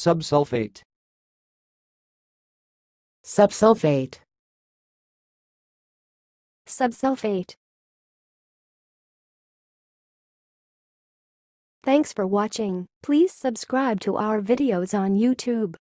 Subsulfate. Subsulfate. Subsulfate. Thanks for watching. Please subscribe to our videos on YouTube.